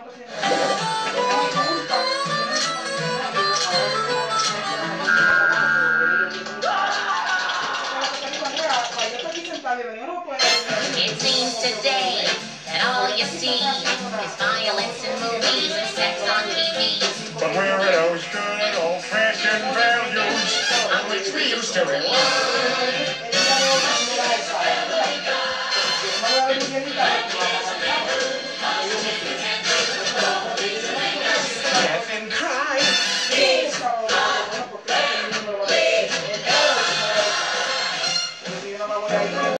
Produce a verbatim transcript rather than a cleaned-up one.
It seems today that all you see is violence in movies and sex on T V. But where are those good old-fashioned values on which we used to rely?